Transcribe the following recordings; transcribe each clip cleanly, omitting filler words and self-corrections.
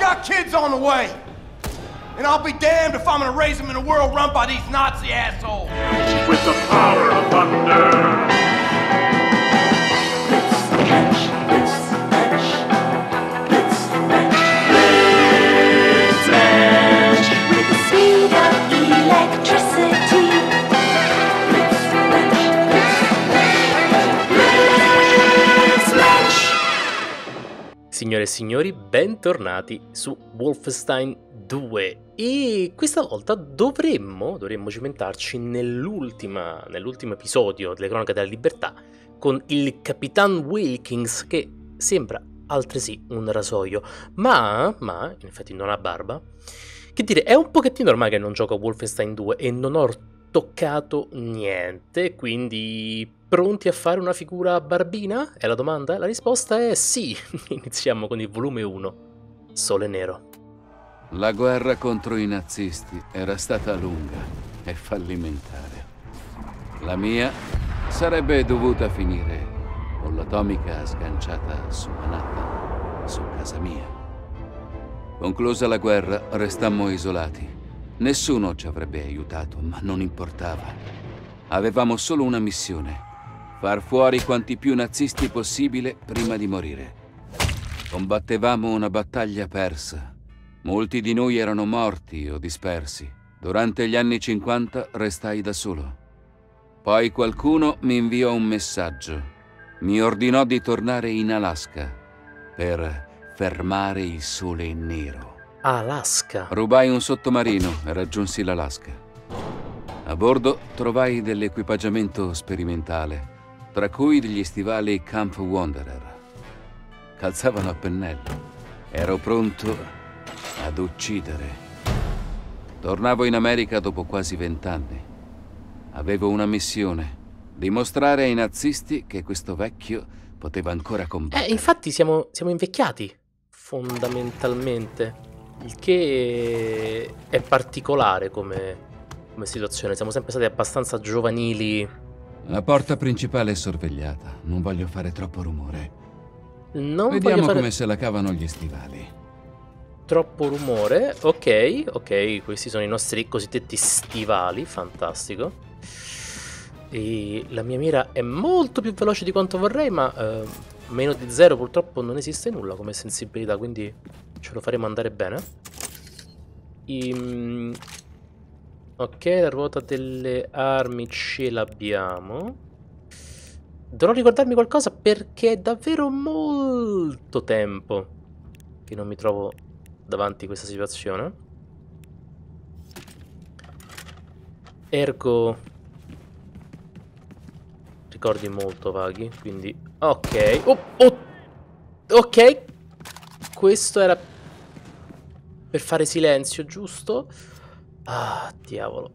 got kids on the way. And I'll be damned if I'm gonna raise them in a world run by these Nazi assholes. With the power of thunder. With the speed of electricity. Signore e signori, bentornati su Wolfenstein 2 e questa volta dovremmo cimentarci nell'ultimo episodio delle Cronache della Libertà con il Capitan Wilkins, che sembra altresì un rasoio, ma in effetti non ha barba. Che dire, è un pochettino ormai che non gioco a Wolfenstein 2 e non ho toccato niente, quindi pronti a fare una figura barbina? È la domanda? La risposta è sì. Iniziamo con il volume 1, Sole Nero. La guerra contro i nazisti era stata lunga e fallimentare. La mia sarebbe dovuta finire con l'atomica sganciata su Manhattan, su casa mia. Conclusa la guerra, restammo isolati. Nessuno ci avrebbe aiutato, ma non importava. Avevamo solo una missione: far fuori quanti più nazisti possibile prima di morire. Combattevamo una battaglia persa. Molti di noi erano morti o dispersi. Durante gli anni 50 restai da solo. Poi qualcuno mi inviò un messaggio. Mi ordinò di tornare in Alaska per fermare il sole nero. Alaska. Rubai un sottomarino e raggiunsi l'Alaska. A bordo trovai dell'equipaggiamento sperimentale, tra cui degli stivali Camp Wanderer. Calzavano a pennello. Ero pronto ad uccidere. Tornavo in America dopo quasi 20 anni. Avevo una missione: dimostrare ai nazisti che questo vecchio poteva ancora combattere. Infatti siamo invecchiati, fondamentalmente. Il che è particolare come situazione. Siamo sempre stati abbastanza giovanili. La porta principale è sorvegliata. Non voglio fare troppo rumore. Non Vediamo voglio fare come se la cavano gli stivali. troppo rumore. Ok, questi sono i nostri cosiddetti stivali. Fantastico. E la mia mira è molto più veloce di quanto vorrei, ma meno di 0 purtroppo non esiste nulla come sensibilità, quindi ce lo faremo andare bene. Ok, la ruota delle armi ce l'abbiamo. Dovrò ricordarmi qualcosa perché è davvero molto tempo che non mi trovo davanti a questa situazione. Ergo ricordi molto vaghi, quindi ok. Ok, questo era per fare silenzio, giusto? Ah, diavolo.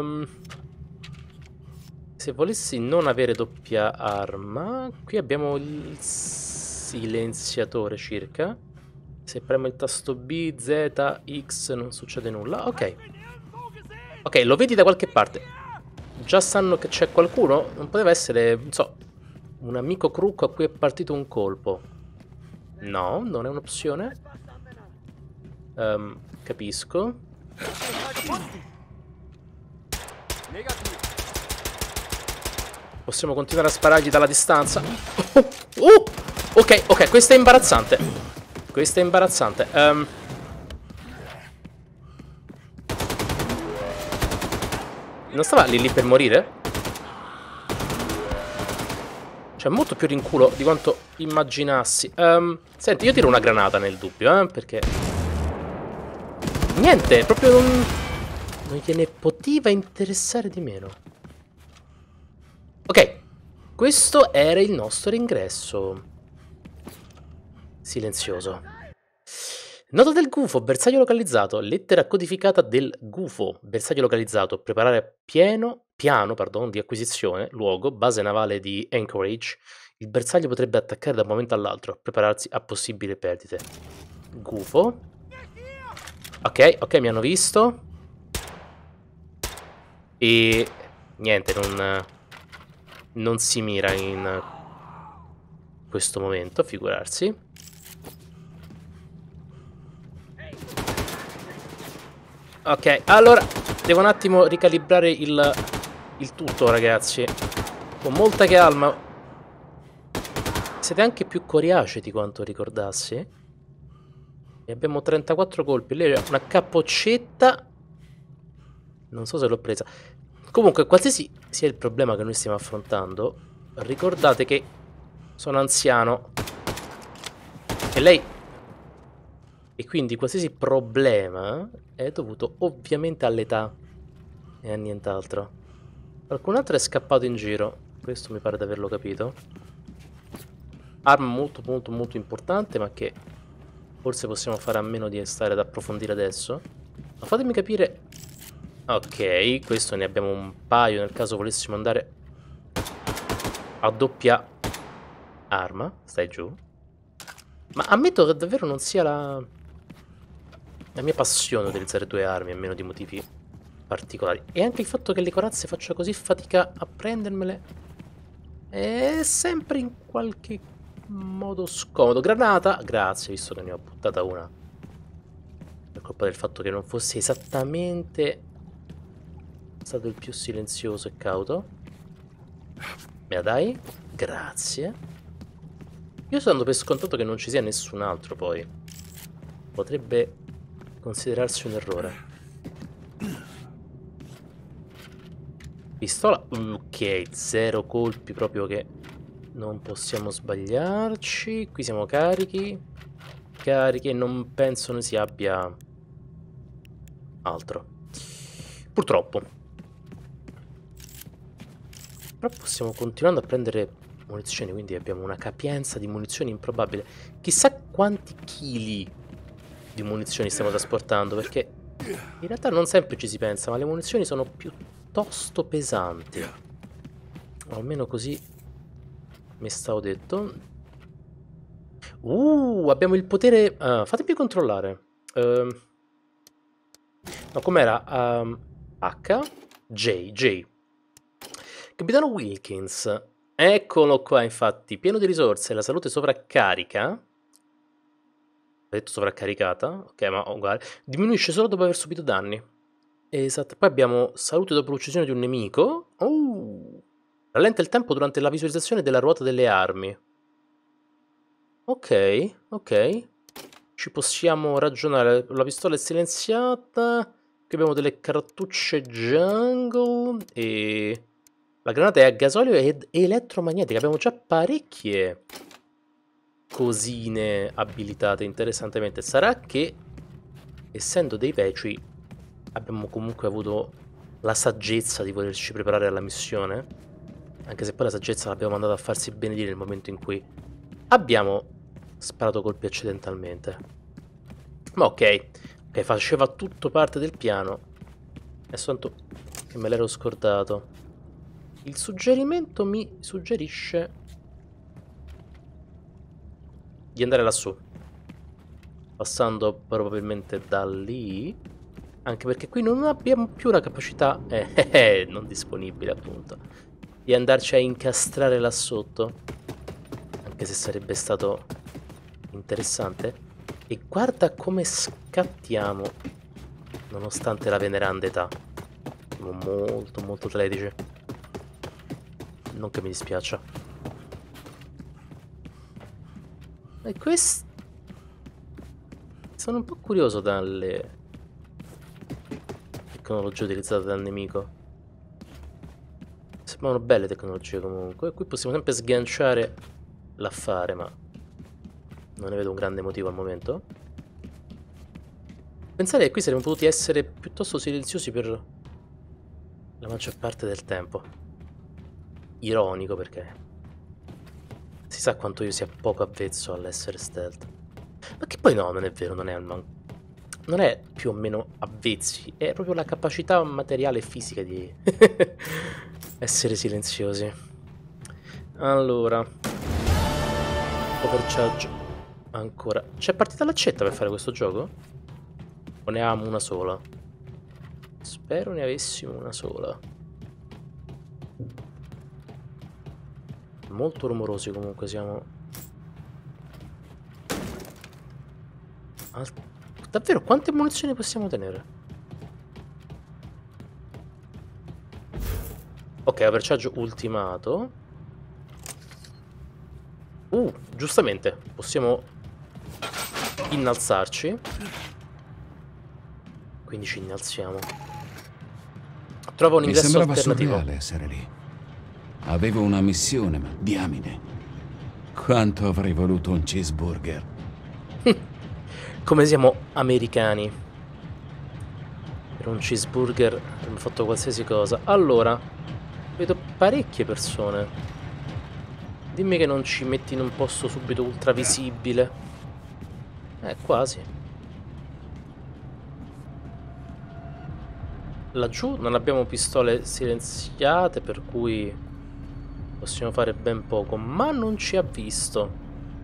Se volessi non avere doppia arma, qui abbiamo il silenziatore circa. Se premo il tasto B, Z, X non succede nulla. Ok, lo vedi da qualche parte. Già sanno che c'è qualcuno? Non poteva essere, non so, un amico Crook a cui è partito un colpo. No, non è un'opzione. Capisco. Possiamo continuare a sparargli dalla distanza. Ok, questo è imbarazzante. Non stava lì per morire? Cioè, molto più rinculo di quanto immaginassi. Senti, io tiro una granata nel dubbio, perché niente, proprio non gliene poteva interessare di meno. Ok, questo era il nostro ingresso. Silenzioso. Nota del gufo, bersaglio localizzato. Lettera codificata del gufo, bersaglio localizzato. Preparare piano di acquisizione. Luogo, base navale di Anchorage. Il bersaglio potrebbe attaccare da un momento all'altro. Prepararsi a possibili perdite. Gufo. Ok, mi hanno visto. E niente, non si mira in questo momento, figurarsi. Ok, allora devo un attimo ricalibrare il tutto, ragazzi. Con molta calma. Siete anche più coriacei di quanto ricordassi. E abbiamo 34 colpi. Lei ha una cappoccetta. Non so se l'ho presa. Comunque, qualsiasi sia il problema che noi stiamo affrontando, ricordate che sono anziano. E lei... E quindi qualsiasi problema è dovuto ovviamente all'età e a nient'altro. Qualcun altro è scappato in giro. Questo mi pare di averlo capito. Arma molto molto molto importante, ma che forse possiamo fare a meno di stare ad approfondire adesso. Ma fatemi capire... Ok, questo ne abbiamo un paio nel caso volessimo andare a doppia arma. Stai giù. Ma ammetto che davvero non sia la mia passione utilizzare due armi, a meno di motivi particolari. E anche il fatto che le corazze faccia così fatica a prendermele è sempre in qualche modo scomodo. Granata, grazie, visto che ne ho buttata una. Per colpa del fatto che non fosse esattamente stato il più silenzioso e cauto. Me la dai? Grazie. Io sto dando per scontato che non ci sia nessun altro poi. Potrebbe considerarsi un errore. Pistola. Ok, 0 colpi proprio che non possiamo sbagliarci. Qui siamo carichi. Carichi e non penso ne si abbia altro. Purtroppo. Però stiamo continuando a prendere munizioni, quindi abbiamo una capienza di munizioni improbabile. Chissà quanti chili di munizioni stiamo trasportando, perché in realtà non sempre ci si pensa, ma le munizioni sono piuttosto pesanti. O almeno così mi stavo detto. Abbiamo il potere... fatemi controllare. No, com'era? H? J. Capitano Wilkins. Eccolo qua, infatti. Pieno di risorse, la salute sovraccarica. Ho detto sovraccaricata. Ok, ma uguale. Diminuisce solo dopo aver subito danni. Esatto. Poi abbiamo salute dopo l'uccisione di un nemico. Rallenta il tempo durante la visualizzazione della ruota delle armi. Ok. Ci possiamo ragionare. La pistola è silenziata. Qui abbiamo delle cartucce jungle. E... la granata è a gasolio ed elettromagnetica. Abbiamo già parecchie cosine abilitate interessantemente. Sarà che, essendo dei veci, abbiamo comunque avuto la saggezza di volerci preparare alla missione. Anche se poi la saggezza l'abbiamo mandata a farsi benedire nel momento in cui abbiamo sparato colpi accidentalmente. Ma ok, faceva tutto parte del piano. È soltanto che me l'ero scordato. Il suggerimento mi suggerisce di andare lassù, passando probabilmente da lì, anche perché qui non abbiamo più la capacità non disponibile, appunto, di andarci a incastrare là sotto, anche se sarebbe stato interessante. E guarda come scattiamo, nonostante la veneranda età. Siamo molto molto atletici. Non che mi dispiaccia. E questo... sono un po' curioso dalle tecnologie utilizzate dal nemico. Sembrano belle tecnologie comunque. E qui possiamo sempre sganciare l'affare, ma non ne vedo un grande motivo al momento. Pensare che qui saremmo potuti essere piuttosto silenziosi per la maggior parte del tempo. Ironico, perché si sa quanto io sia poco avvezzo all'essere stealth. Ma che poi no, non è vero, non è più o meno avvezzi, è proprio la capacità materiale e fisica di essere silenziosi. Allora, overcharge ancora. C'è partita l'accetta per fare questo gioco? O ne avevamo una sola? Spero ne avessimo una sola. Molto rumorosi comunque siamo. Davvero quante munizioni possiamo tenere? Ok, overcharge ultimato. Giustamente, possiamo innalzarci. Quindi ci innalziamo. Trova un ingresso Mi sembrava alternativo. surreale essere lì. Avevo una missione, ma diamine. Quanto avrei voluto un cheeseburger. Come siamo americani. Per un cheeseburger avremmo fatto qualsiasi cosa. Allora, vedo parecchie persone. Dimmi che non ci metti in un posto subito ultra visibile. Quasi. Laggiù non abbiamo pistole silenziate, per cui possiamo fare ben poco, ma non ci ha visto.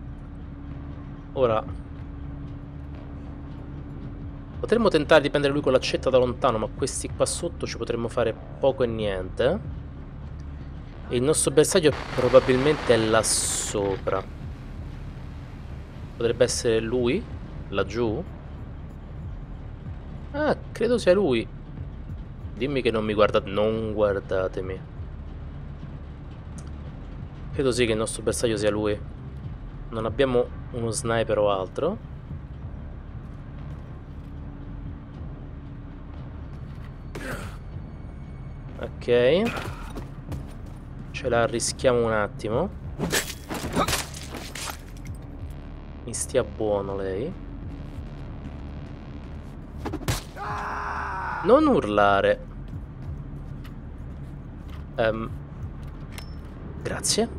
Ora potremmo tentare di prendere lui con l'accetta da lontano, ma questi qua sotto ci potremmo fare poco e niente. E il nostro bersaglio probabilmente è là sopra. Potrebbe essere lui, laggiù. Ah, credo sia lui. Dimmi che non mi guardate. Non guardatemi. Credo sì che il nostro bersaglio sia lui. Non abbiamo uno sniper o altro. Ok. Ce la arrischiamo un attimo. Mi stia buono lei. Non urlare. Grazie.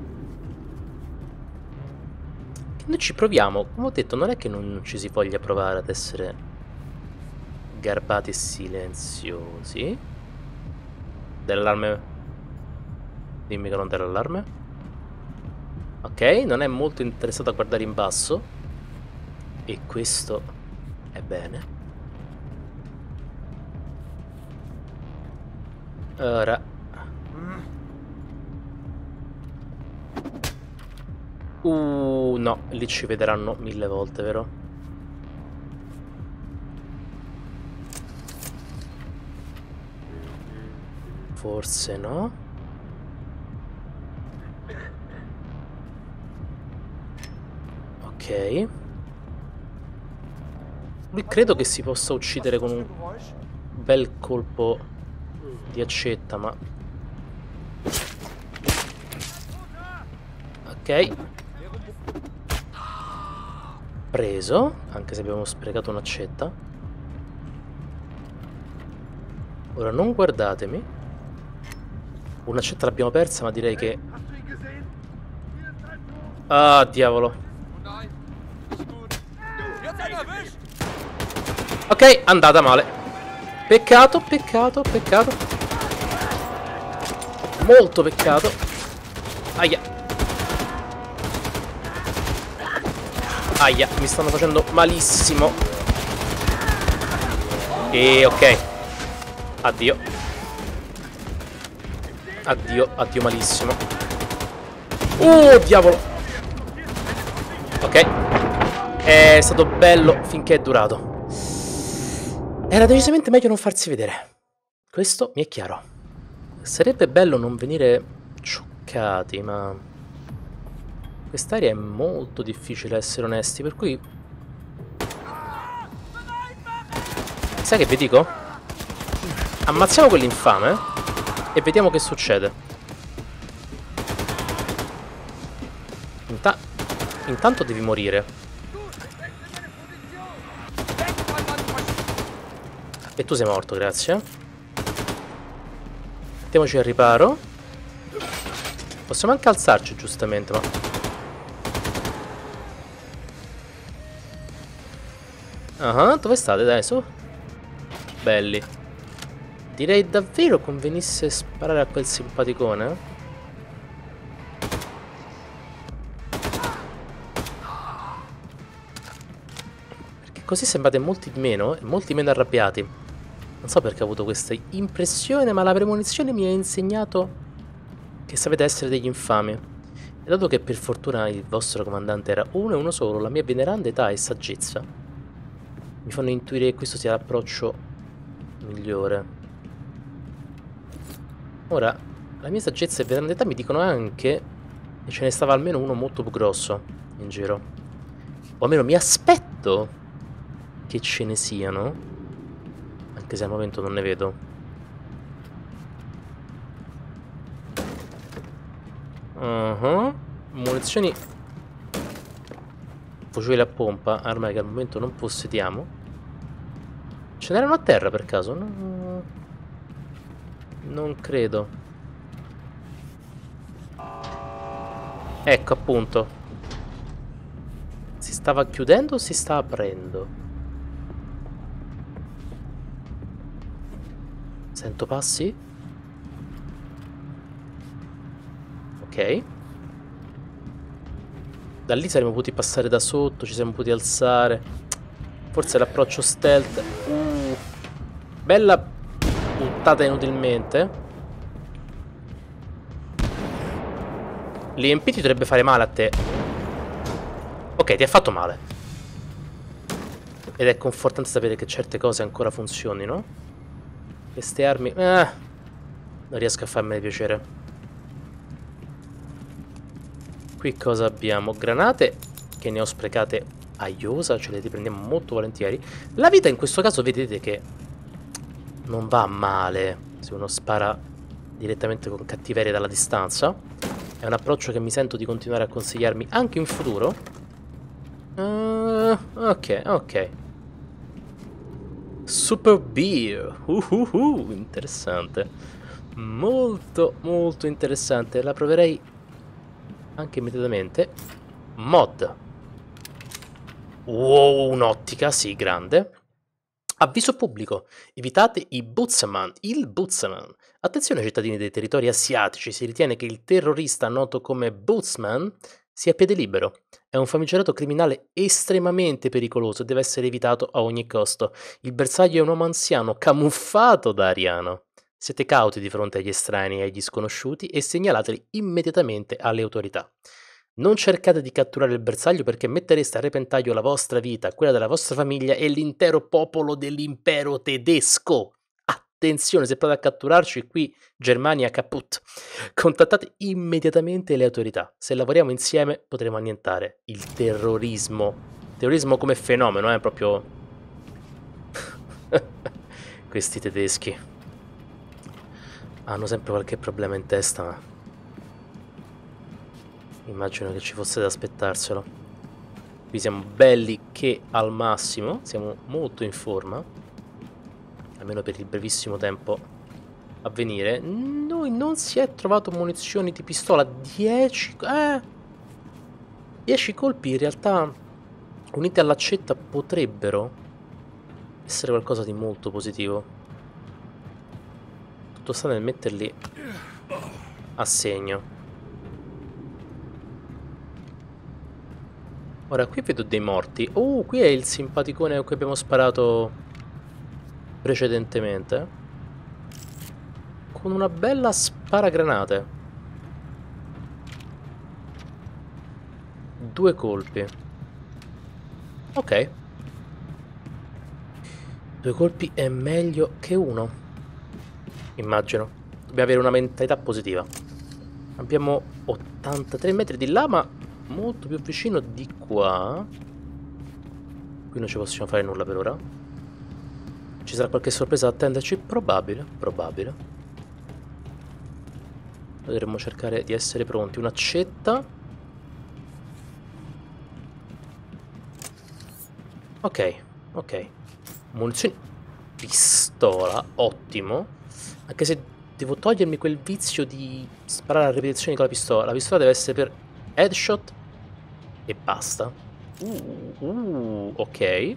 Noi ci proviamo. Come ho detto, non è che non ci si voglia provare ad essere garbati e silenziosi. Dell'allarme. Dimmi che non dà l'allarme. Ok, non è molto interessato a guardare in basso. E questo è bene. Ora. No, lì ci vedranno 1000 volte, vero? Forse no. Ok. Lui credo che si possa uccidere con un bel colpo di accetta, ma... Ok. Preso, anche se abbiamo sprecato un'accetta. Ora non guardatemi. Un'accetta l'abbiamo persa, ma direi che... Ah, diavolo. Ok, andata male. Peccato, peccato, peccato. Molto peccato. Aia. Aia, mi stanno facendo malissimo. E ok. Addio. Addio, addio malissimo. Diavolo. Ok. È stato bello finché è durato. Era decisamente meglio non farsi vedere. Questo mi è chiaro. Sarebbe bello non venire scioccati, ma... Quest'area è molto difficile, essere onesti, per cui... Sai che vi dico? Ammazziamo quell'infame e vediamo che succede. Intanto devi morire. E tu sei morto, grazie. Mettiamoci al riparo. Possiamo anche alzarci, giustamente, ma... dove state? Dai, su. Belli. Direi davvero convenisse sparare a quel simpaticone. Perché così sembrate molti meno arrabbiati. Non so perché ho avuto questa impressione, ma la premonizione mi ha insegnato che sapete essere degli infami. E dato che per fortuna il vostro comandante era uno e uno solo, la mia veneranda età e saggezza mi fanno intuire che questo sia l'approccio migliore. Ora La mia saggezza e venerandità mi dicono anche che ce ne stava almeno uno molto più grosso in giro. O almeno mi aspetto che ce ne siano, anche se al momento non ne vedo. Munizioni, fucile a pompa, arma che al momento non possediamo. Ce n'erano a terra per caso? No, non credo. Ecco, appunto. Si stava chiudendo o si sta aprendo? Sento passi? Ok. Da lì saremmo potuti passare da sotto, ci siamo potuti alzare. Forse l'approccio stealth. Bella puntata inutilmente. L'EMP ti dovrebbe fare male a te. Ok, ti ha fatto male. Ed è confortante sapere che certe cose ancora funzionino. Queste armi... non riesco a farmene piacere. Qui cosa abbiamo? Granate, che ne ho sprecate a iosa, ce le riprendiamo molto volentieri. La vita in questo caso vedete che non va male se uno spara direttamente con cattiveria dalla distanza. È un approccio che mi sento di continuare a consigliarmi anche in futuro. Ok. Super Beer. Interessante. Molto, molto interessante. La proverei anche immediatamente. Mod. Wow, un'ottica, sì, grande. Avviso pubblico. Evitate i Bootsman. Il Bootsman. Attenzione cittadini dei territori asiatici, si ritiene che il terrorista noto come Bootsman sia a piede libero. È un famigerato criminale estremamente pericoloso e deve essere evitato a ogni costo. Il bersaglio è un uomo anziano camuffato da ariano. Siete cauti di fronte agli estranei e agli sconosciuti e segnalateli immediatamente alle autorità. Non cercate di catturare il bersaglio perché mettereste a repentaglio la vostra vita, quella della vostra famiglia e l'intero popolo dell'impero tedesco. Attenzione, se provate a catturarci qui, Germania caput. Contattate immediatamente le autorità. Se lavoriamo insieme potremo annientare il terrorismo. Terrorismo come fenomeno, proprio... Questi tedeschi hanno sempre qualche problema in testa, ma... immagino che ci fosse da aspettarselo. Qui siamo belli che al massimo, siamo molto in forma, almeno per il brevissimo tempo a venire. Noi non si è trovato munizioni di pistola. 10 colpi in realtà uniti all'accetta potrebbero essere qualcosa di molto positivo. Tutto sta nel metterli a segno. Ora qui vedo dei morti. Qui è il simpaticone a cui abbiamo sparato precedentemente, con una bella sparagranate. 2 colpi. Ok. 2 colpi è meglio che uno, immagino. Dobbiamo avere una mentalità positiva. Abbiamo 83 metri di là, ma molto più vicino di qua. Qui non ci possiamo fare nulla per ora. Ci sarà qualche sorpresa da attenderci? Probabile. Dovremmo cercare di essere pronti. Un'accetta. Ok. Munizioni. Pistola. Ottimo. Anche se devo togliermi quel vizio di sparare a ripetizioni con la pistola. La pistola deve essere per headshot e basta. Ok.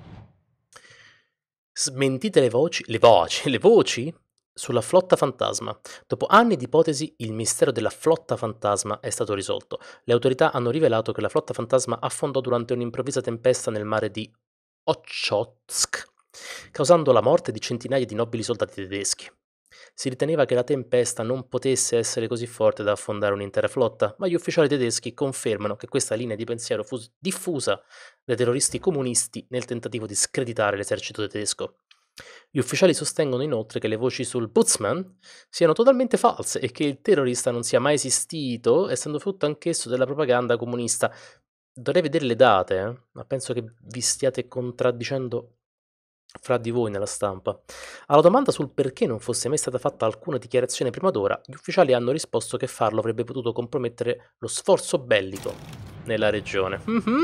Smentite le voci sulla flotta fantasma. Dopo anni di ipotesi, il mistero della flotta fantasma è stato risolto. Le autorità hanno rivelato che la flotta fantasma affondò durante un'improvvisa tempesta nel mare di Ochotsk, causando la morte di centinaia di nobili soldati tedeschi. Si riteneva che la tempesta non potesse essere così forte da affondare un'intera flotta, ma gli ufficiali tedeschi confermano che questa linea di pensiero fu diffusa dai terroristi comunisti nel tentativo di screditare l'esercito tedesco. Gli ufficiali sostengono inoltre che le voci sul Putzman siano totalmente false e che il terrorista non sia mai esistito, essendo frutto anch'esso della propaganda comunista. Dovrei vedere le date, ma penso che vi stiate contraddicendo fra di voi nella stampa. Alla domanda sul perché non fosse mai stata fatta alcuna dichiarazione prima d'ora, gli ufficiali hanno risposto che farlo avrebbe potuto compromettere lo sforzo bellico nella regione.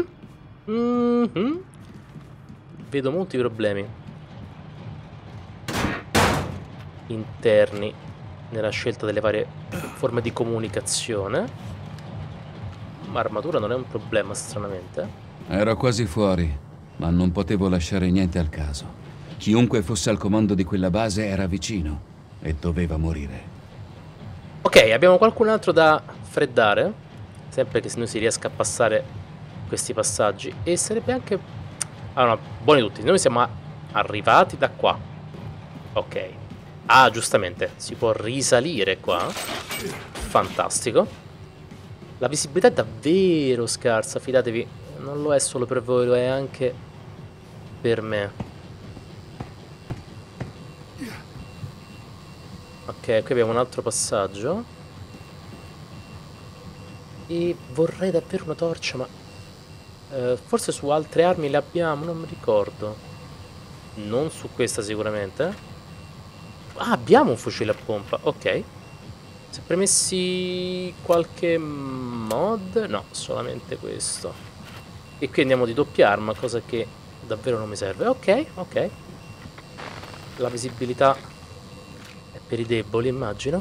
Vedo molti problemi interni nella scelta delle varie forme di comunicazione, ma armatura non è un problema, stranamente. Ero quasi fuori, ma non potevo lasciare niente al caso. Chiunque fosse al comando di quella base era vicino e doveva morire. Ok, abbiamo qualcun altro da freddare, sempre che noi si riesca a passare questi passaggi, e sarebbe anche... Allora, buoni tutti, noi siamo arrivati da qua. Ok. Ah, giustamente, si può risalire qua. Fantastico. La visibilità è davvero scarsa, fidatevi. Non lo è solo per voi, lo è anche per me. Ok, qui abbiamo un altro passaggio. E vorrei davvero una torcia, ma... forse su altre armi le abbiamo, non mi ricordo. Non su questa sicuramente. Ah, abbiamo un fucile a pompa, ok. Si è premessi qualche mod? No, solamente questo. E qui andiamo di doppia arma, cosa che davvero non mi serve. Ok, ok. La visibilità è per i deboli, immagino.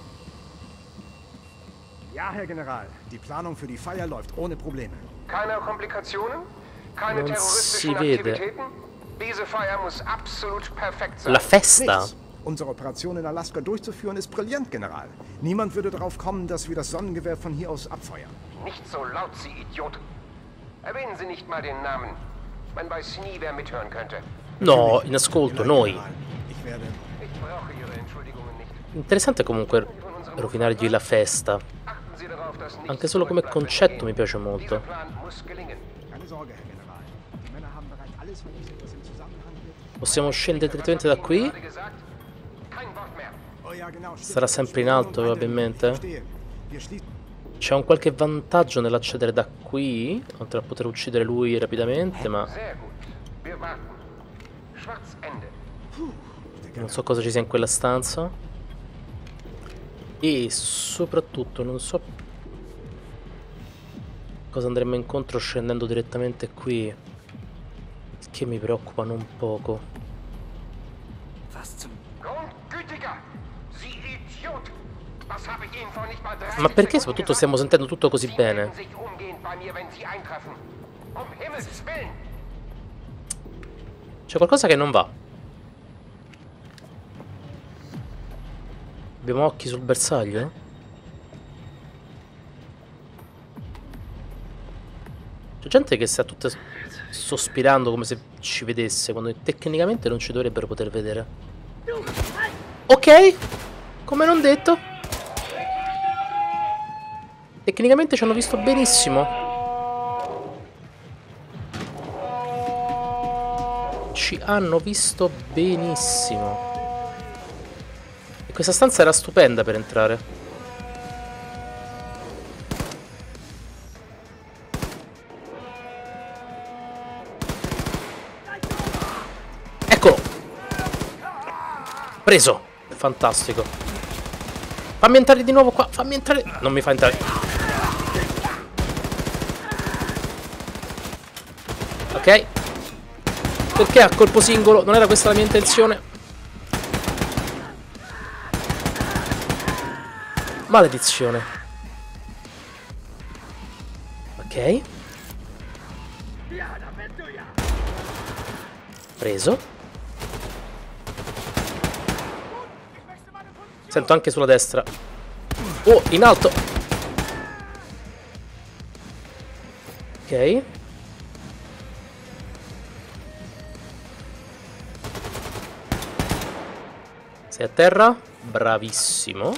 Ja, Herr General, die Planung für die Feier läuft ohne Probleme. Keine Komplikationen? Keine Non terroristischen si vede. Aktivitäten? Diese Feier muss absolut perfekt sein. La festa? Nichts. Unsere Operation in Alaska durchzuführen ist brillant, General. Niemand würde darauf kommen, dass wir das Sonnengewehr von hier aus abfeuern. Nicht so laut, Sie Idiot. Erwähnen Sie nicht mal den Namen. Man weiß nie, wer mithören könnte. No, in ascolto, noi. Ich werde... Ich brauche Ihre Entschuldigungen nicht. Interessante comunque rovinargli la festa. Achten Sie darauf, dass nichts Anche solo come zurückbleibt, concetto mi Verstehen? piace Dieser molto. Plan muss gelingen. Keine Sorge, Herr General. Die Männer haben bereits alles vernichtet, was im Zusammenhang mit... Possiamo scendere direttamente da qui? Gerade gesagt, kein Wort mehr. Oh ja, genau. Sarà sempre in alto, probabilmente. Verstehe. Wir schließen... C'è un qualche vantaggio nell'accedere da qui, oltre a poter uccidere lui rapidamente, ma Sehr gut. Wir warten. Schwarzende. non so cosa ci sia in quella stanza. E soprattutto non so cosa andremo incontro scendendo direttamente qui, il che mi preoccupa non poco. Grundgütiger! Sie Idiot! Was habe ich Ihnen vor nicht mal 30 Ma perché Sekunden soprattutto gesagt? stiamo sentendo tutto così Sie bene? melden sich umgehend bei mir, wenn Sie eintreffen. Um Himmels Willen! C'è qualcosa che non va. Abbiamo occhi sul bersaglio? C'è gente che sta tutta sospirando come se ci vedesse, quando tecnicamente non ci dovrebbero poter vedere. Ok, come non detto. Tecnicamente ci hanno visto benissimo. Ci hanno visto benissimo. E questa stanza era stupenda per entrare. Eccolo. Preso. Fantastico. Fammi entrare di nuovo qua. Fammi entrare. Non mi fa entrare. Ok. Perché a colpo singolo? Non era questa la mia intenzione. Maledizione. Ok. Preso. Sento anche sulla destra. Oh, in alto. Ok. Sei a terra? Bravissimo.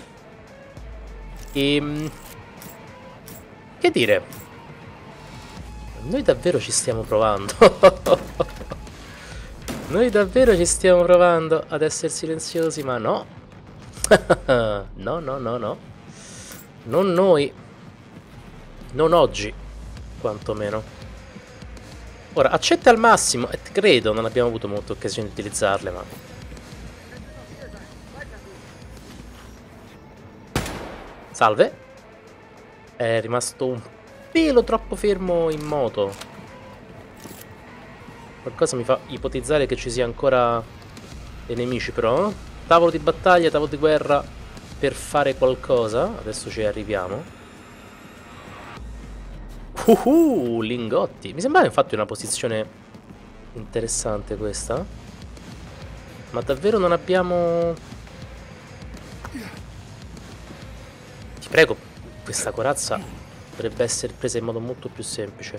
Che dire? Noi davvero ci stiamo provando. Noi davvero ci stiamo provando ad essere silenziosi, ma no. No, no, no, no. Non noi. Non oggi, quantomeno. Ora, accetta al massimo, e credo non abbiamo avuto molte occasioni di utilizzarle, ma... Salve. È rimasto un pelo troppo fermo in moto. Qualcosa mi fa ipotizzare che ci sia ancora dei nemici, però. Tavolo di battaglia, tavolo di guerra per fare qualcosa. Adesso ci arriviamo. Lingotti. Mi sembrava infatti una posizione interessante questa. Ma davvero non abbiamo... Ti prego, questa corazza dovrebbe essere presa in modo molto più semplice.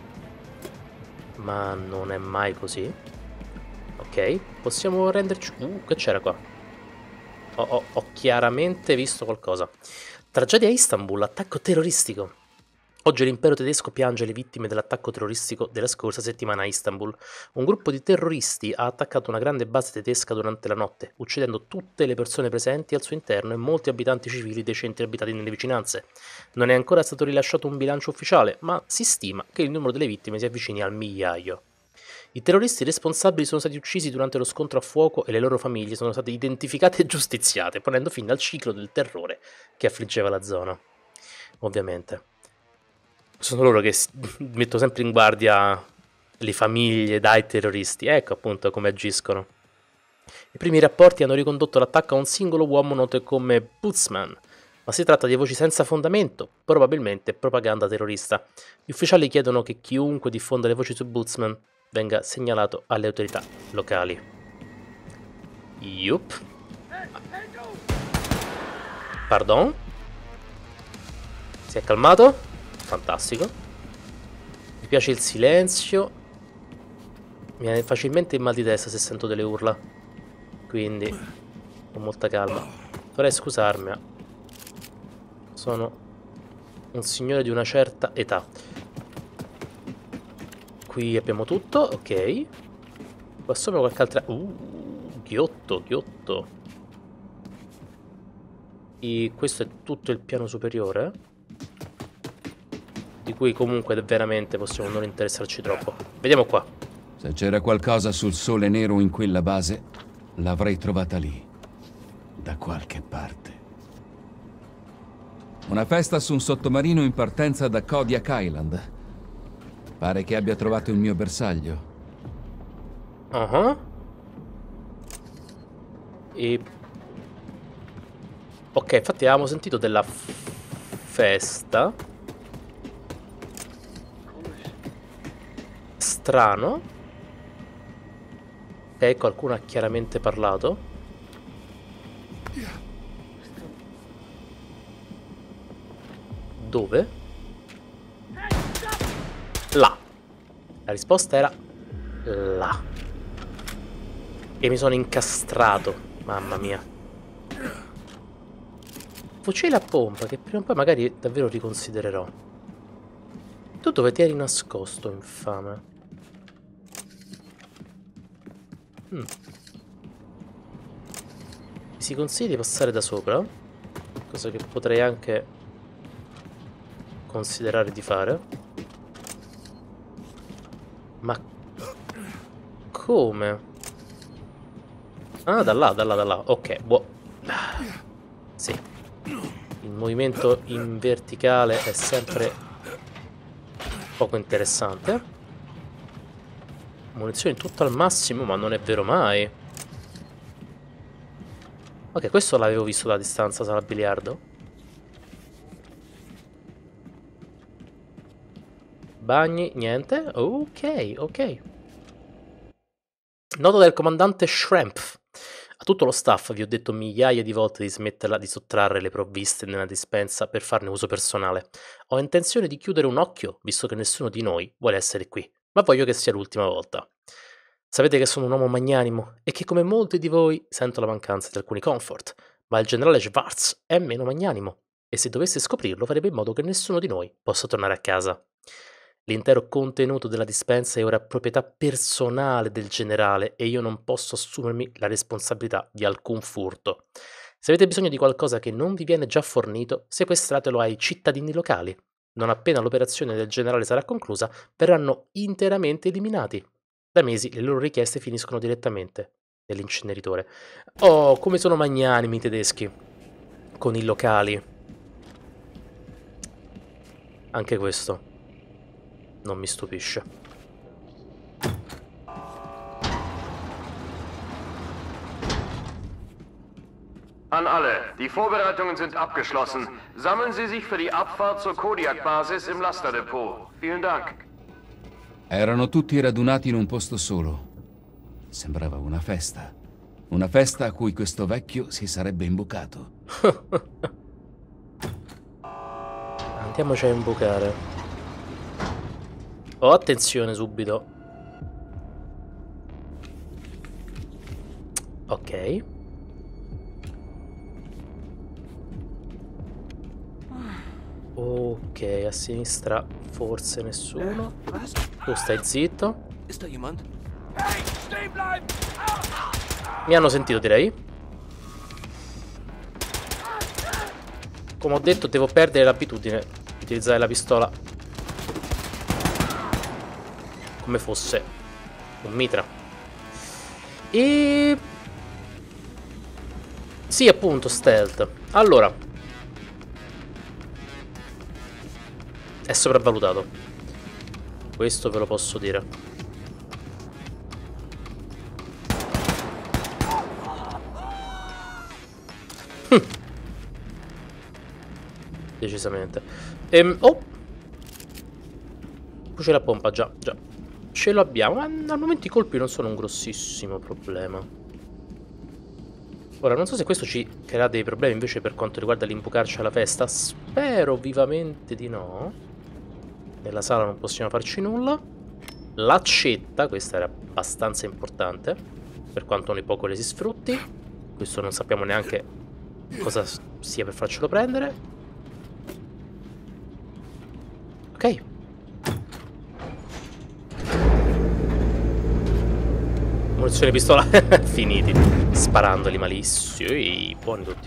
Ma non è mai così. Ok, possiamo renderci... che c'era qua? Ho chiaramente visto qualcosa. Tragedia a Istanbul, attacco terroristico. Oggi l'impero tedesco piange le vittime dell'attacco terroristico della scorsa settimana a Istanbul. Un gruppo di terroristi ha attaccato una grande base tedesca durante la notte, uccidendo tutte le persone presenti al suo interno e molti abitanti civili dei centri abitati nelle vicinanze. Non è ancora stato rilasciato un bilancio ufficiale, ma si stima che il numero delle vittime si avvicini al migliaio. I terroristi responsabili sono stati uccisi durante lo scontro a fuoco e le loro famiglie sono state identificate e giustiziate, ponendo fine al ciclo del terrore che affliggeva la zona. Ovviamente. Sono loro che mettono sempre in guardia le famiglie dai terroristi. Ecco appunto come agiscono. I primi rapporti hanno ricondotto l'attacco a un singolo uomo noto come Butzman, ma si tratta di voci senza fondamento, probabilmente propaganda terrorista. Gli ufficiali chiedono che chiunque diffonda le voci su Butzman venga segnalato alle autorità locali. Yup. Pardon? Si è calmato? Fantastico. Mi piace il silenzio. Mi viene facilmente il mal di testa se sento delle urla. Quindi con molta calma. Dovrei scusarmi, ma sono un signore di una certa età. Qui abbiamo tutto, ok. Qua sopra qualche altra... ghiotto, ghiotto. E questo è tutto il piano superiore, di cui comunque veramente possiamo non interessarci troppo. Vediamo qua. Se c'era qualcosa sul sole nero in quella base, l'avrei trovata lì, da qualche parte. Una festa su un sottomarino in partenza da Kodiak Island. Pare che abbia trovato il mio bersaglio. E... ok, infatti avevamo sentito della festa. Strano. Ok, qualcuno ha chiaramente parlato. Dove? Là. La risposta era là. E mi sono incastrato. Mamma mia. Fucile a pompa che prima o poi magari davvero riconsidererò. Tu dove ti eri nascosto, infame? Mi si consiglia di passare da sopra, cosa che potrei anche considerare di fare. Ma come? Ah, da là, ok, sì. Il movimento in verticale è sempre poco interessante. Munizioni tutto al massimo, ma non è vero mai. Ok, questo l'avevo visto da distanza, sala biliardo. Bagni, niente. Ok, ok. Nota del comandante Schrempf. A tutto lo staff vi ho detto migliaia di volte di smetterla di sottrarre le provviste nella dispensa per farne uso personale. Ho intenzione di chiudere un occhio, visto che nessuno di noi vuole essere qui. Ma voglio che sia l'ultima volta. Sapete che sono un uomo magnanimo e che come molti di voi sento la mancanza di alcuni comfort, ma il generale Schwarz è meno magnanimo e se dovesse scoprirlo farebbe in modo che nessuno di noi possa tornare a casa. L'intero contenuto della dispensa è ora proprietà personale del generale e io non posso assumermi la responsabilità di alcun furto. Se avete bisogno di qualcosa che non vi viene già fornito, sequestratelo ai cittadini locali. Non appena l'operazione del generale sarà conclusa, verranno interamente eliminati. Da mesi le loro richieste finiscono direttamente nell'inceneritore. Oh, come sono magnanimi i tedeschi con i locali. Anche questo non mi stupisce. An alle, die Vorbereitungen sind abgeschlossen. Sammeln Sie sich für die Abfahrt zur Kodiak-Basis im Lasterdepot. Vielen Dank. Erano tutti radunati in un posto solo. Sembrava una festa. Una festa a cui questo vecchio si sarebbe imbucato. Andiamoci a imbucare. Oh, attenzione subito. Ok. Ok, a sinistra forse nessuno. Tu stai zitto. Mi hanno sentito, direi. Come ho detto, devo perdere l'abitudine di utilizzare la pistola come fosse un mitra. E... sì, appunto, stealth. Allora, è sopravvalutato. Questo ve lo posso dire. Decisamente. Oh! Fucile a pompa, già. Ce lo abbiamo, ma al momento i colpi non sono un grossissimo problema. Ora, non so se questo ci creerà dei problemi invece per quanto riguarda l'imbucarci alla festa. Spero vivamente di no. Nella sala non possiamo farci nulla. L'accetta, questa era abbastanza importante, per quanto noi poco le si sfrutti. Questo non sappiamo neanche cosa sia per farcelo prendere. Ok. Munizione pistola. Finiti. Sparandoli malissimo. Ehi, buoni tutti.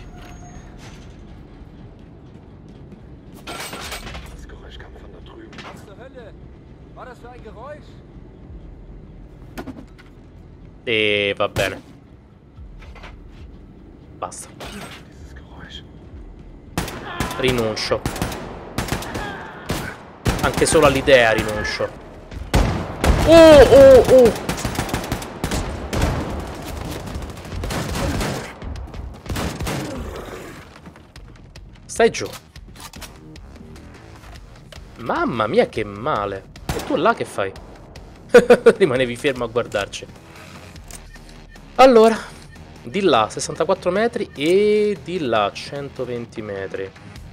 E va bene. Basta. Rinuncio. Anche solo all'idea rinuncio. Oh! Stai giù. Mamma mia che male. E tu là che fai? Rimanevi fermo a guardarci. Allora, di là 64 metri e di là 120 metri.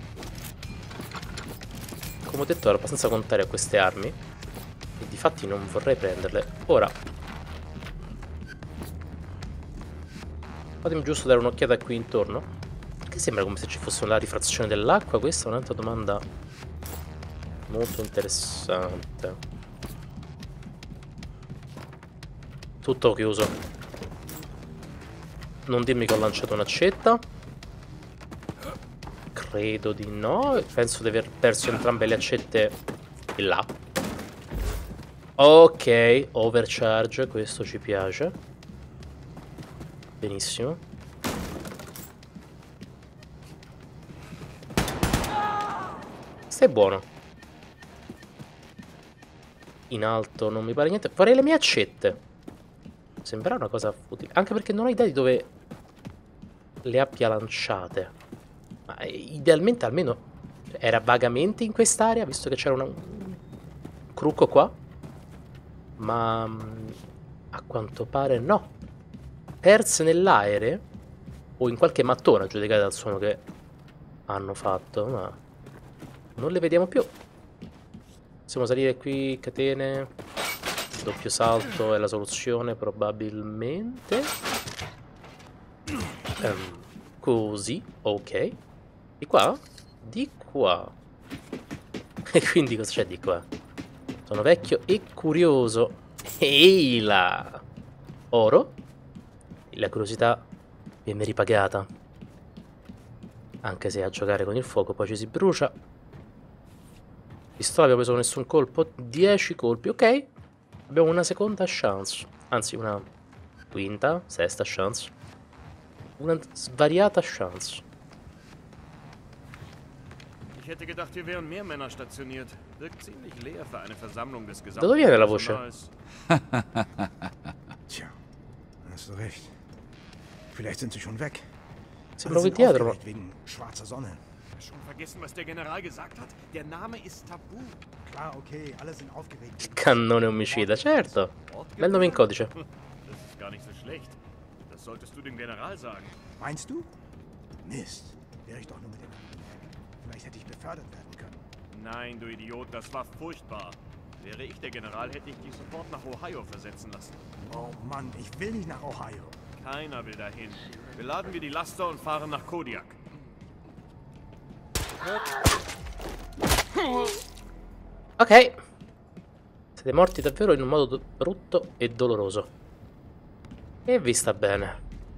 Come ho detto ero abbastanza contrario a queste armi e difatti non vorrei prenderle. Ora fatemi giusto dare un'occhiata qui intorno. Che sembra come se ci fosse una rifrazione dell'acqua. Questa è un'altra domanda molto interessante. Tutto chiuso. Non dirmi che ho lanciato un'accetta. Credo di no. Penso di aver perso entrambe le accette di là. Ok, overcharge. Questo ci piace. Benissimo. Stai buono. In alto non mi pare niente. Farei le mie accette. Sembra una cosa utile. Anche perché non ho idea di dove le abbia lanciate. Ma idealmente almeno era vagamente in quest'area, visto che c'era un crucco qua. Ma a quanto pare no. Perse nell'aereo o in qualche mattone, a giudicare dal suono che hanno fatto, ma non le vediamo più. Possiamo salire qui, catene. Doppio salto è la soluzione probabilmente. Così, ok. Di qua? Di qua. E quindi cosa c'è di qua? Sono vecchio e curioso. Ehi là! Oro. E la curiosità viene ripagata. Anche se a giocare con il fuoco poi ci si brucia. Pistola abbiamo preso nessun colpo. 10 colpi, ok. Abbiamo una seconda chance. Anzi, una quinta, sesta chance. Una svariata chance. Ich hätte gedacht, hier wären mehr Männer stationiert. Wirkt ziemlich leer für eine Versammlung des Da dove viene la voce? Gesamtpersonals. Tja, hast du recht. Vielleicht sind sie schon weg. Sembra qui sind dietro. aufgeregt wegen schwarzer Sonne. Schon vergessen, was der General gesagt hat? Der Name ist tabu. Klar, okay, alle sind aufgeregt. Cannone omicida, certo. Bel nome in codice. Das ist gar nicht so schlecht. Das solltest du dem General sagen. Meinst du? Mist. Wäre ich doch nur mit dem weg. Vielleicht hätte ich befördert werden können. Nein, du Idiot, das war furchtbar. Wäre ich der General, hätte ich dich sofort nach Ohio versetzen lassen. Oh Mann, ich will nicht nach Ohio. Keiner will dahin. Beladen wir die Laster und fahren nach Kodiak. Ok. Siete morti davvero in un modo brutto e doloroso. E vi sta bene.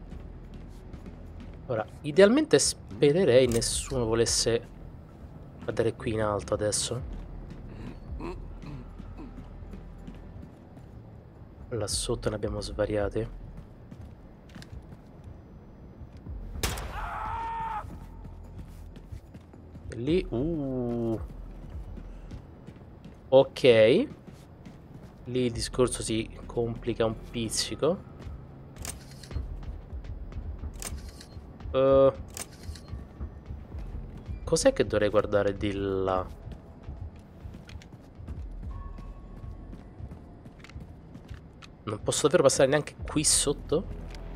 Ora, idealmente spererei nessuno volesse guardare qui in alto adesso. Là sotto ne abbiamo svariati. E lì, ok. Lì il discorso si complica un pizzico. Cos'è che dovrei guardare di là? Non posso davvero passare neanche qui sotto?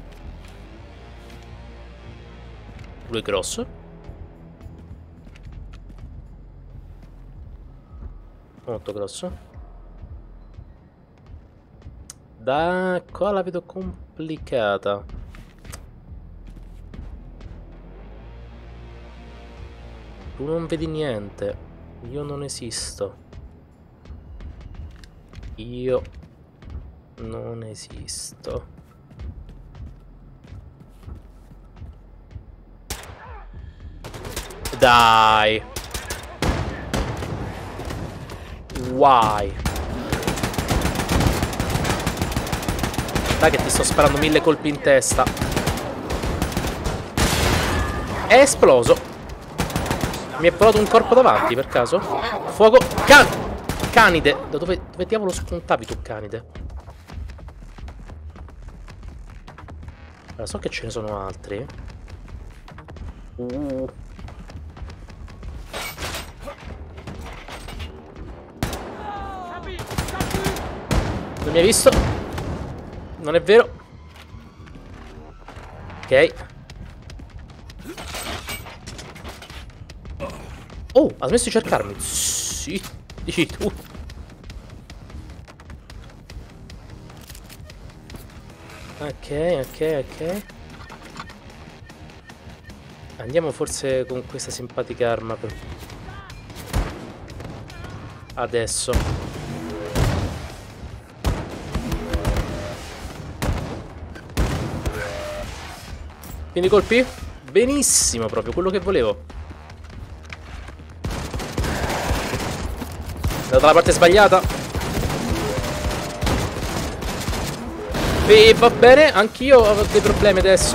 Lui è grosso. Molto grosso. Da qua la vedo complicata. Tu non vedi niente. Io non esisto. Io non esisto. Dai. Why? Dai che ti sto sparando 1000 colpi in testa. È esploso. Mi è volato un corpo davanti per caso? Fuoco. Canide. Da dove diavolo spuntavi tu, canide? Allora, so che ce ne sono altri. Non mi hai visto? Non è vero? Ok. Oh, ha smesso di cercarmi. Sì, dici tu. Ok. Andiamo forse con questa simpatica arma per... adesso. Quindi colpi? Benissimo, proprio quello che volevo. È andato dalla parte sbagliata. E va bene, anch'io ho dei problemi adesso.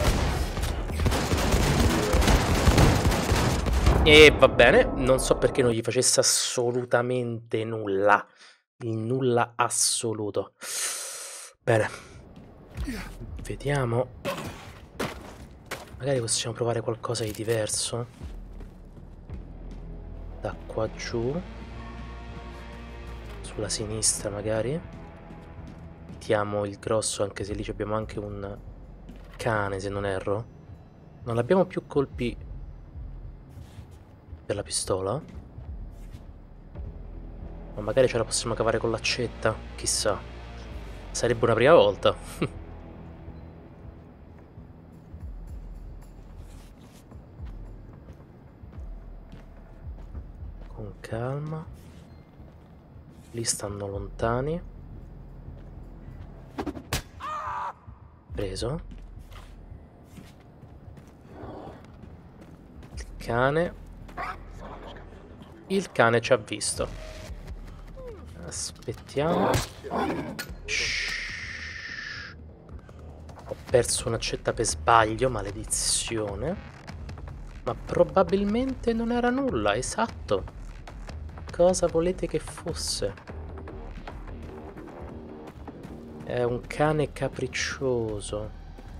E va bene, non so perché non gli facesse assolutamente nulla. Il nulla assoluto. Bene. Vediamo. Magari possiamo provare qualcosa di diverso. Da qua giù. Sulla sinistra magari. Mettiamo il grosso, anche se lì abbiamo anche un cane, se non erro. Non abbiamo più colpi per la pistola. Ma magari ce la possiamo cavare con l'accetta. Chissà. Sarebbe una prima volta. Con calma. Lì stanno lontani. Preso. Il cane. Il cane ci ha visto. Aspettiamo. Shhh. Ho perso un'accetta per sbaglio, maledizione. Ma probabilmente non era nulla, esatto. Cosa volete che fosse? È un cane capriccioso.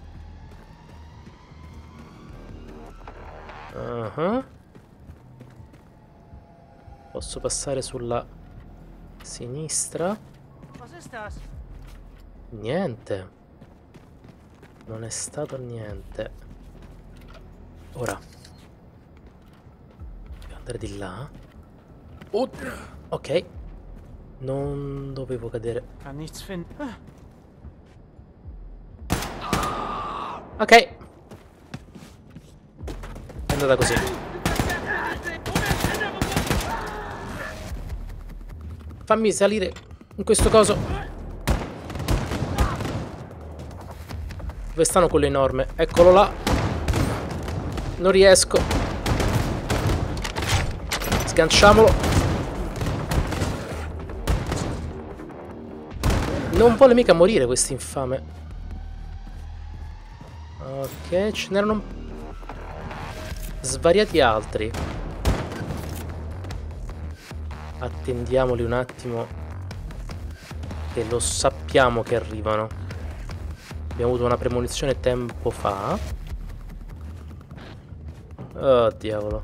Posso passare sulla sinistra? Niente. Non è stato niente. Ora devo andare di là. Ok. Non dovevo cadere. Ok. È andata così. Fammi salire in questo coso. Dove stanno quelle enorme? Eccolo là. Non riesco. Sganciamolo. Non vuole mica morire quest'infame. Ok, ce n'erano svariati altri. Attendiamoli un attimo, che lo sappiamo che arrivano. Abbiamo avuto una premonizione tempo fa. Oh diavolo.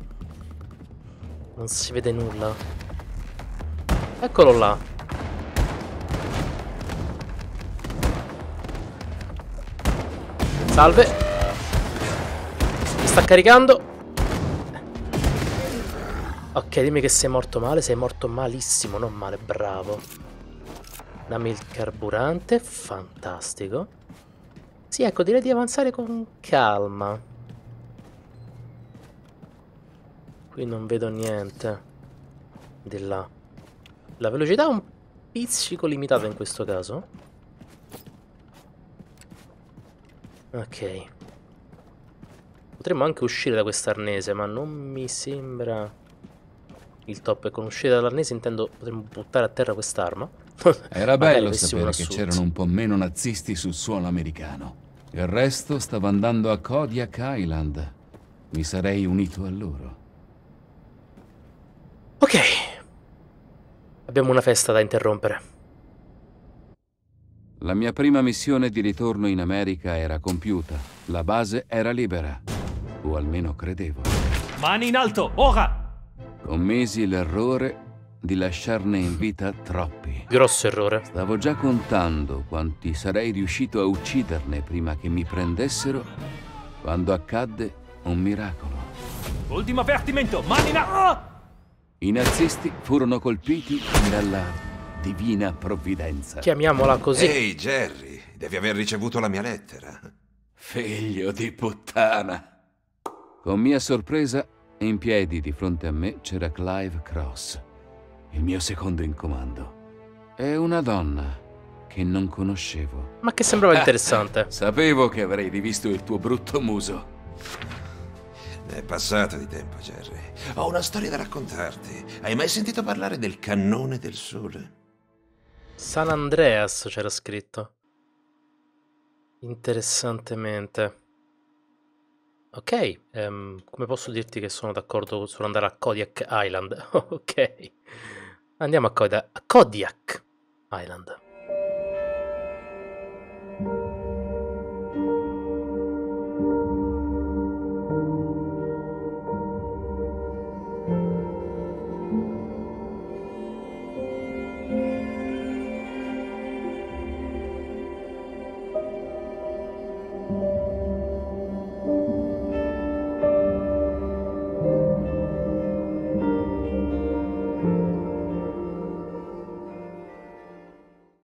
Non si vede nulla. Eccolo là. Salve. Mi sta caricando. Ok, dimmi che sei morto male. Sei morto malissimo, non male, bravo. Dammi il carburante. Fantastico. Sì, ecco, direi di avanzare con calma. Qui non vedo niente. Di là. La velocità è un pizzico limitata in questo caso. Ok. Potremmo anche uscire da quest'arnese, ma non mi sembra il top. E con uscire dall'arnese intendo potremmo buttare a terra quest'arma. Era bello sapere che c'erano un po' meno nazisti sul suolo americano. Il resto stava andando a Kodiak Island. Mi sarei unito a loro. Ok. Abbiamo una festa da interrompere. La mia prima missione di ritorno in America era compiuta. La base era libera. O almeno credevo. Mani in alto, ora! Commisi l'errore di lasciarne in vita troppi. Grosso errore. Stavo già contando quanti sarei riuscito a ucciderne prima che mi prendessero, quando accadde un miracolo. Ultimo avvertimento, mani in alto! I nazisti furono colpiti dalla divina provvidenza. Chiamiamola così. Ehi, Jerry, devi aver ricevuto la mia lettera. Figlio di puttana. Con mia sorpresa, in piedi di fronte a me c'era Clive Cross, il mio secondo in comando. È una donna che non conoscevo. Ma che sembrava interessante. Sapevo che avrei rivisto il tuo brutto muso. È passato di tempo, Jerry. Ho una storia da raccontarti. Hai mai sentito parlare del cannone del sole? San Andreas c'era scritto. Interessantemente. Ok, come posso dirti che sono d'accordo sull'andare a Kodiak Island? Ok, andiamo a Kodiak Island.